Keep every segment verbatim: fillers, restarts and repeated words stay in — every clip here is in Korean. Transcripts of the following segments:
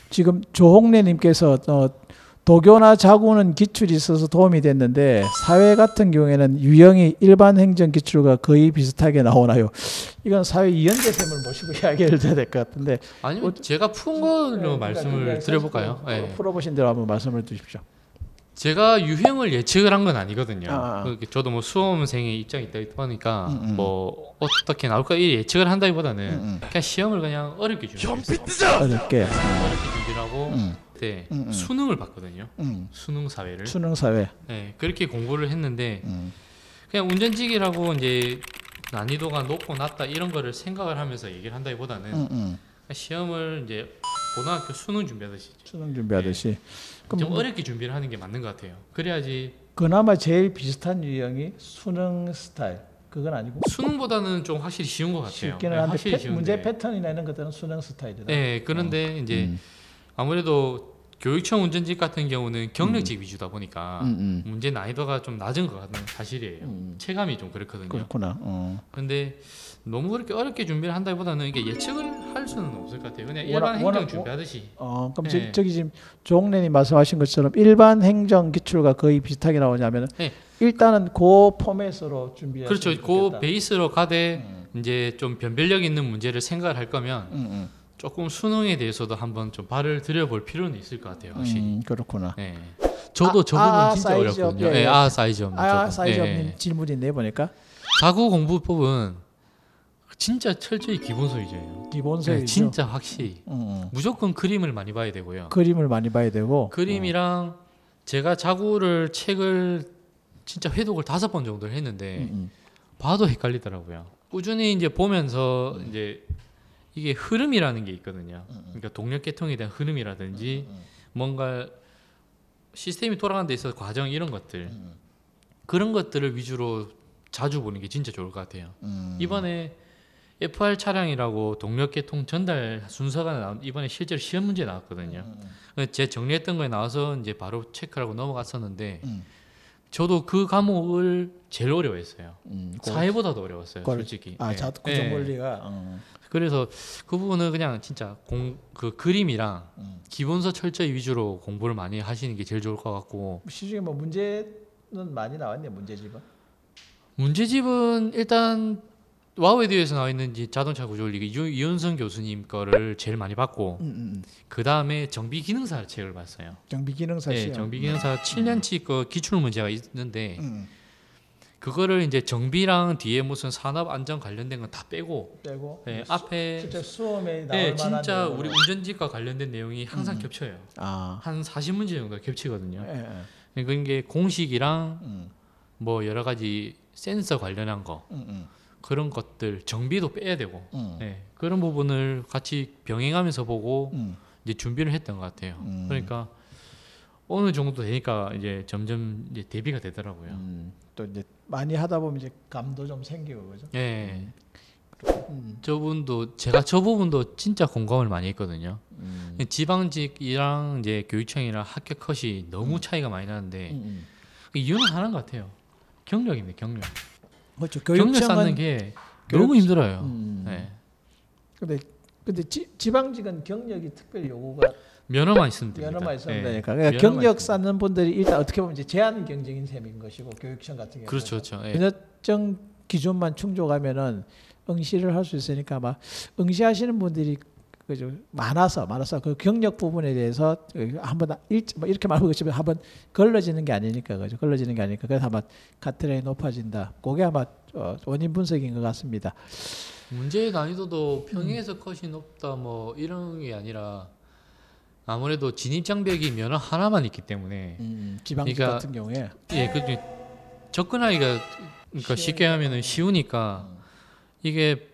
지금 조홍래님께서 어, 도교나 자구는 기출이 있어서 도움이 됐는데 사회 같은 경우에는 유형이 일반 행정 기출과 거의 비슷하게 나오나요? 이건 사회 이현재 쌤을 모시고 이야기를 해야 될 것 같은데. 아니면 어, 제가 푼 걸로 네, 말씀을 그러니까 드려볼까요? 네. 풀어보신 대로 한번 말씀을 주십시오. 제가 유형을 예측을 한 건 아니거든요. 아, 아. 저도 뭐 수험생의 입장이 있다 보니까 음, 음. 뭐 어떻게 나올까 이 예측을 한다기보다는 음, 음. 그냥 시험을 그냥 어렵게 준비했어요. 어렵게. 어렵게 준비를 하고 음. 그때 음, 음. 수능을 봤거든요. 음. 수능 사회를. 수능 사회. 네, 그렇게 공부를 했는데 음. 그냥 운전직이라고 이제 난이도가 높고 낮다 이런 거를 생각을 하면서 얘기를 한다기보다는 음, 음. 시험을 이제 고등학교 수능 준비하듯이 수능 준비하듯이. 네. 그럼 좀 어렵게 준비를 하는 게 맞는 것 같아요. 그래야지. 그나마 제일 비슷한 유형이 수능 스타일. 그건 아니고. 수능보다는 좀 확실히 쉬운 것 같아요. 쉽기는 네, 한데 확실히 패, 쉬운데. 문제 패턴이나 이런 것들은 수능 스타일이다. 네, 그런데 어. 이제 음. 아무래도 교육청 운전직 같은 경우는 경력직 음. 위주다 보니까 음, 음. 문제 난이도가 좀 낮은 것 같은 사실이에요. 음. 체감이 좀 그렇거든요. 그렇구나. 어. 근데 너무 그렇게 어렵게 준비를 한다기보다는 이게 예측을 할 수는 없을 것 같아요. 그냥 일반 워낙, 행정 워낙, 준비하듯이. 어, 그럼 네. 저, 저기 지금 조홍래님 말씀하신 것처럼 일반 행정 기출과 거의 비슷하게 나오냐면은 네. 일단은 그 포맷으로 준비하시면 그렇죠. 좋겠다. 그 베이스로 가되 음. 이제 좀 변별력 있는 문제를 생각을 할 거면 음, 음. 조금 수능에 대해서도 한번 좀 발을 들여볼 필요는 있을 것 같아요. 확실히. 음, 그렇구나. 네. 저도 아, 저 부분 아, 진짜 사이즈업, 어렵거든요. 예, 네, 예. 아 사이즈 없는 아, 저 사이즈 부분. 없는 네. 질문인데 보니까 자구 공부법은 진짜 철저히 기본서 위주예요. 기본서 네, 위주. 진짜 확실히 음, 음. 무조건 그림을 많이 봐야 되고요. 그림을 많이 봐야 되고. 그림이랑 제가 자구를 책을 진짜 회독을 다섯 번 정도 했는데 음, 음. 봐도 헷갈리더라고요. 꾸준히 이제 보면서 음. 이제 이게 흐름이라는 게 있거든요. 그러니까 동력 계통에 대한 흐름이라든지 음, 음. 뭔가 시스템이 돌아가는 데 있어서 과정 이런 것들 음. 그런 것들을 위주로 자주 보는 게 진짜 좋을 것 같아요. 음. 이번에 에프알 차량이라고 동력 계통 전달 순서가 나온 이번에 실제로 시험 문제 나왔거든요. 음. 제 정리했던 거에 나와서 이제 바로 체크하고 넘어갔었는데 음. 저도 그 과목을 제일 어려워했어요. 음. 사회보다도 어려웠어요, 그걸- 솔직히. 아, 네. 자, 구조 원리가. 어. 그래서 그 부분은 그냥 진짜 공, 그 그림이랑 음. 기본서 철저히 위주로 공부를 많이 하시는 게 제일 좋을 것 같고 시중에 뭐 문제는 많이 나왔네, 문제집은. 문제집은 일단 와우에듀에서 나와 있는 이제 자동차 구조원리 이윤성 교수님 거를 제일 많이 봤고 음, 음. 그 다음에 정비 기능사 책을 봤어요. 정비 기능사 네, 시험. 정비 기능사 칠 년치 그 기출 문제가 있는데 음. 그거를 이제 정비랑 뒤에 무슨 산업 안전 관련된 건 다 빼고 빼고. 네, 수- 앞에 실제 수험에 나올 네, 만한 진짜 내용으로. 우리 운전직과 관련된 내용이 항상 음. 겹쳐요. 아. 한 사십 문제 정도 겹치거든요. 예, 예. 그게 공식이랑 음. 뭐 여러 가지 센서 관련한 거 음, 음. 그런 것들 정비도 빼야 되고 음. 네, 그런 부분을 같이 병행하면서 보고 음. 이제 준비를 했던 것 같아요. 음. 그러니까 어느 정도 되니까 이제 점점 이제 대비가 되더라고요. 음. 또 이제 많이 하다 보면 이제 감도 좀 생기고 그죠? 예. 음. 저분도 제가 저 부분도 진짜 공감을 많이 했거든요. 음. 지방직이랑 이제 교육청이랑 합격 컷이 너무 차이가 많이 나는데 음, 음. 그 이유는 하나인 것 같아요. 경력입니다. 경력. 그렇죠. 경력 쌓는 교육청은 게 교육- 너무 힘들어요. 음. 네. 근데 근데 지, 지방직은 경력이 특별히 요구가 면허만 있으면 됩니다. 면허만 있으면 네. 되니까 그러니까 면허만 경력 있으면. 쌓는 분들이 일단 어떻게 보면 이제 제한 경쟁인 셈인 것이고 교육청 같은 경우는 그렇죠, 그렇죠. 예. 면허증 기준만 충족하면은 응시를 할 수 있으니까 막 응시하시는 분들이 그죠 많아서 많아서 그 경력 부분에 대해서 한번 일, 뭐 이렇게 말하고 있지만 한번 걸러지는 게 아니니까 그죠 걸러지는 게 아니니까 그래서 아마 카트라인이 높아진다. 그게 아마 어, 원인 분석인 것 같습니다. 문제의 난이도도 평행에서 컷이 높다 뭐 이런 게 아니라 아무래도 진입 장벽이 면허 하나만 있기 때문에 음, 지방직 그러니까 같은 경우에 예, 그 접근하기가 그러니까 쉽게 하면은 쉬우니까 이게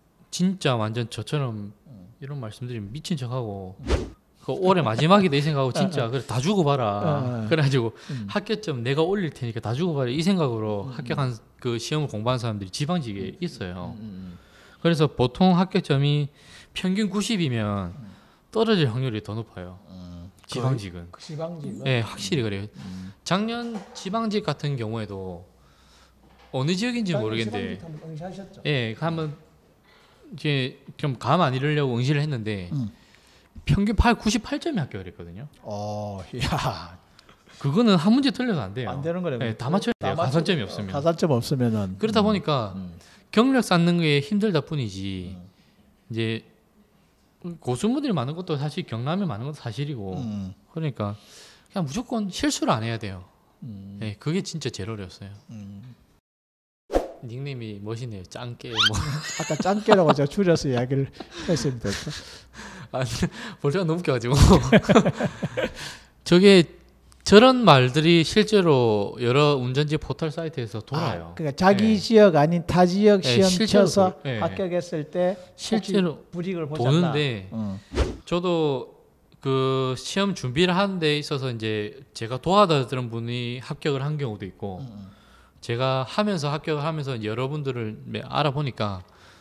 진짜 완전 저처럼 이런 말씀드리면 미친 척하고 그 올해 마지막이다 이 생각하고 진짜 그래 다 주고 봐라. 그래가지고 음. 합격점 내가 올릴 테니까 다 주고 봐라 이 생각으로 합격한 그 시험을 공부한 사람들이 지방직에 있어요. 음, 그래서 보통 합격점이 평균 구십이면 떨어질 확률이 더 높아요. 음. 지방직은. 그 지방직은 네, 확실히 그래요. 음. 작년 지방직 같은 경우에도 어느 지역인지 모르겠는데, 지방직 한번 응시하셨죠? 예, 한번 이제 좀 감 안 잃으려고 응시를 했는데 음. 평균 팔 구십팔 점에 합격을 했거든요. 어, 야, 그거는 한 문제 틀려도 안 돼요. 안 되는 거네요. 네, 다 맞춰야 돼요. 가산점이 없으면. 가산점 없으면은 그러다 보니까 음. 경력 쌓는 게 힘들다 뿐이지 음. 이제 고수분들이 많은 것도 사실 경남에 많은 것도 사실이고 음. 그러니까 그냥 무조건 실수를 안 해야 돼요. 음. 네, 그게 진짜 제일 어려웠어요. 음. 닉네임이 멋이네요. 짱깨 뭐. 아까 짱깨라고 제가 줄여서 이야기를 했습니다. 아, 벌써 너무 웃겨가지고 저게 저런 말들이 실제로 여러 운전지 포털 사이트에서 돌아요. 아, 그러니까 자기 네. 지역 아닌 타 지역 네, 시험 실제로 쳐서 그- 네. 합격했을 때 실제로 불이익을 보셨나? 보는데 음. 저도 그 시험 준비를 하는 데 있어서 이제 제가 도와드렸던 분이 합격을 한 경우도 있고 음. 제가 하면서 합격을 하면서 여러분들을 알아보니까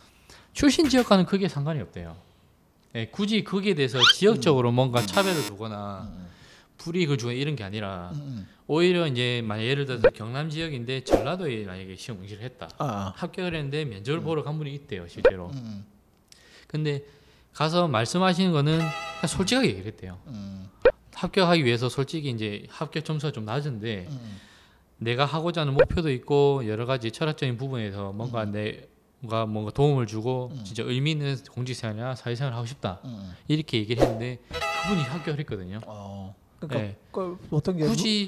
출신 지역과는 크게 상관이 없대요. 예, 굳이 거기에 대해서 지역적으로 뭔가 차별을 두거나 음. 불이익을 주거나 이런 게 아니라 음. 오히려 이제 만약 예를 들어서 경남 지역인데 전라도에 만약에 시험 응시를 했다. 아. 합격을 했는데 면접을 보러 간 분이 있대요, 실제로. 음. 근데 가서 말씀하시는 거는 그냥 솔직하게 얘기를 했대요. 음. 합격하기 위해서 솔직히 이제 합격 점수가 좀 낮은데 음. 내가 하고자 하는 목표도 있고 여러 가지 철학적인 부분에서 뭔가 음. 내가 뭔가 도움을 주고 음. 진짜 의미 있는 공직생활이나 사회생활을 하고 싶다 음. 이렇게 얘기를 했는데 그분이 합격을 했거든요. 어. 그러니까 네. 그 보통 이제 굳이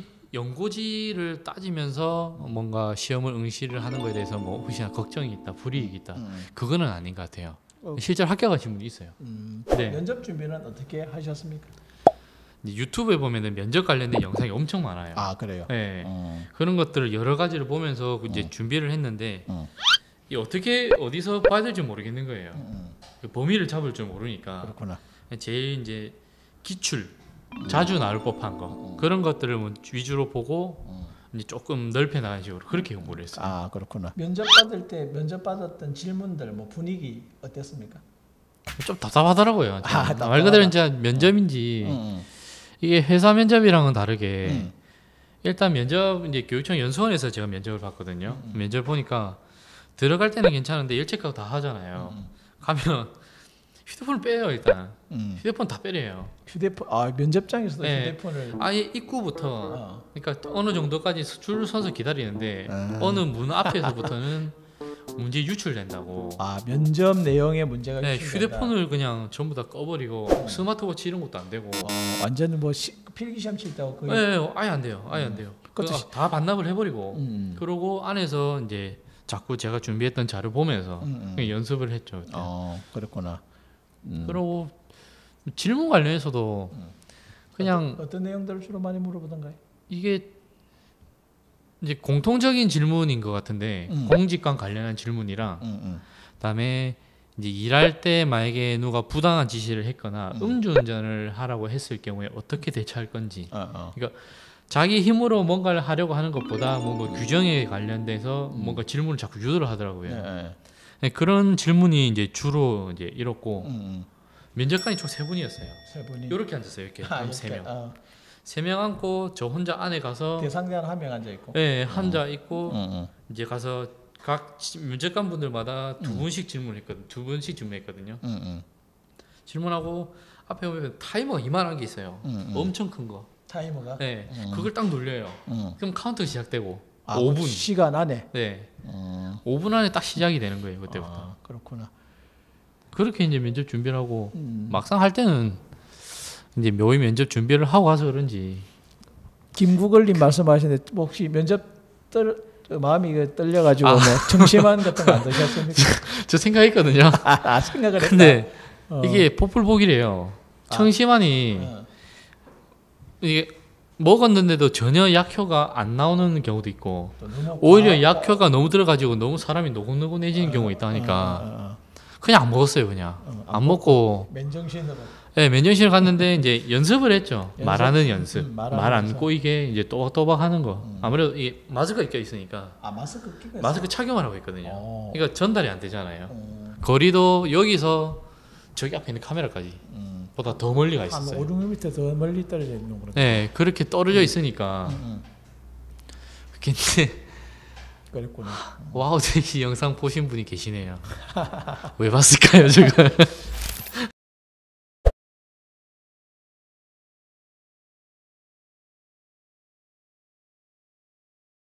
연고지를 따지면서 뭔가 시험을 응시를 하는 거에 대해서 뭐 혹시나 걱정이 있다, 불이익이 있다, 음. 그거는 아닌 것 같아요. 어. 실제로 합격하신 분이 있어요. 음. 네. 면접 준비는 어떻게 하셨습니까? 이제 유튜브에 보면은 면접 관련된 영상이 엄청 많아요. 아 그래요. 네. 음. 그런 것들을 여러 가지를 보면서 이제 음. 준비를 했는데 음. 이 어떻게 어디서 봐야 될지 모르겠는 거예요. 음. 그 범위를 잡을 줄 모르니까 그렇구나. 제일 이제 기출 자주 나올 법한 거 그런 것들을 뭐 위주로 보고 음. 이제 조금 넓혀 나가는 식으로 그렇게 공부를 했어요. 아 그렇구나. 면접 받을 때 면접 받았던 질문들 뭐 분위기 어땠습니까? 좀 답답하더라고요. 아, 아, 말 그대로 이제 면접인지 음. 이게 회사 면접이랑은 다르게 음. 일단 면접 이제 교육청 연수원에서 제가 면접을 봤거든요. 음. 면접 보니까 들어갈 때는 괜찮은데 일체크하고 다 하잖아요. 음. 가면 휴대폰을 빼요 일단. 음. 휴대폰 다 빼래요. 휴대폰 아 면접장에서도 네. 휴대폰을 아예 입구부터 어. 그러니까 어느 정도까지 줄 서서 기다리는데 아. 어느 문 앞에서부터는 문제 유출된다고. 아 면접 내용에 문제가 네, 유출된다. 휴대폰을 그냥 전부 다 꺼버리고 스마트워치 이런 것도 안 되고. 어, 완전 뭐 시, 필기 시험 칠 때하고 거의 네, 아예 안 돼요. 아예 안 돼요. 그것도 그, 다 반납을 해버리고. 음. 그러고 안에서 이제 자꾸 제가 준비했던 자료 보면서 음, 음. 그냥 연습을 했죠. 그때. 어 그렇구나. 음. 그러고 질문 관련해서도 음. 그냥 어떤, 어떤 내용들을 주로 많이 물어보던가요? 이게 이제 공통적인 질문인 것 같은데 음. 공직관 관련한 질문이랑 음, 음. 그다음에 이제 일할 때 만약에 누가 부당한 지시를 했거나 음. 음주운전을 하라고 했을 경우에 어떻게 대처할 건지 어, 어. 자기 힘으로 뭔가를 하려고 하는 것보다 뭔가 규정에 관련돼서 음. 뭔가 질문을 자꾸 유도를 하더라고요. 네, 네. 네, 그런 질문이 이제 주로 이제 이렇고 음, 음. 면접관이 총 세 분이었어요. 세 분이 이렇게 앉았어요. 이렇게 아, 한 세 이렇게, 명. 어. 세 명 앉고 저 혼자 안에 가서 대상자는 한 명 앉아 있고. 네, 앉아 있고 음, 음. 이제 가서 각 지- 면접관 분들마다 두 음. 분씩 질문했거든. 두 분씩 질문했거든요. 음, 음. 질문하고 앞에 보면 타이머가 이만한 게 있어요. 음, 음. 엄청 큰 거. 타이머가. 네, 음. 그걸 딱 눌려요. 음. 그럼 카운터 시작되고 아, 오 분. 시간 안에. 네, 음. 오 분 안에 딱 시작이 되는 거예요. 그때부터. 아, 그렇구나. 그렇게 이제 면접 준비를 하고 음. 막상 할 때는 이제 묘히 면접 준비를 하고 가서 그런지 김구걸님 말씀하시는데 뭐 혹시 면접 떨 마음이 이거 떨려가지고 아. 뭐 정심한 같은 거 안 드셨습니까? 저 생각했거든요. 아, 아, 생각을 했다. 근데 어. 이게 포플복이래요. 청심환이 어. 이게 먹었는데도 전혀 약효가 안 나오는 경우도 있고 또 너무 오히려 아, 약효가 너무 들어가지고 너무 사람이 노곤노곤해지는 경우가 있다 하니까 어, 어, 어. 그냥 안 먹었어요. 그냥 어, 안 먹고 맨정신으로. 네, 면접실 갔는데 이제 연습을 했죠. 연습? 말하는 연습. 음, 말하는 말 안 연습. 꼬이게 이제 또박또박 하는 거. 음. 아무래도 이게 마스크가 껴 있으니까 아 마스크 끼고 마스크 착용하라고 했거든요. 어. 그러니까 전달이 안 되잖아요. 어. 거리도 여기서 저기 앞에 있는 카메라까지 음. 보다 더 멀리 가 한 있었어요. 오, 육 미터 더 멀리 떨어져 있는 거로. 네, 그렇게 떨어져 있으니까 음, 음. 근데 그랬구나. 와우, 이 영상 보신 분이 계시네요. 왜 봤을까요, 제가?